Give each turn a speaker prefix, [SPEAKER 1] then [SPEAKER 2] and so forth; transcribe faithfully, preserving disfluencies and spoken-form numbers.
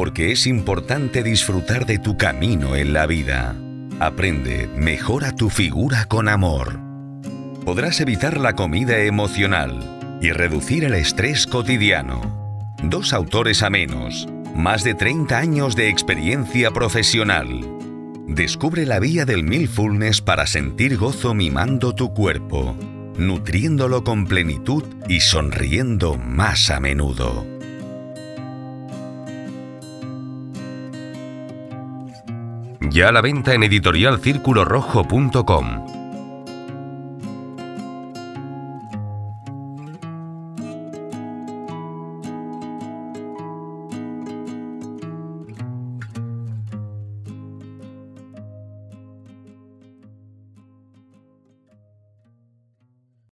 [SPEAKER 1] porque es importante disfrutar de tu camino en la vida. Aprende, mejora tu figura con amor. Podrás evitar la comida emocional y reducir el estrés cotidiano. Dos autores amenos, más de treinta años de experiencia profesional. Descubre la vía del mindfulness para sentir gozo mimando tu cuerpo, nutriéndolo con plenitud y sonriendo más a menudo. Ya a la venta en editorial círculo rojo punto com.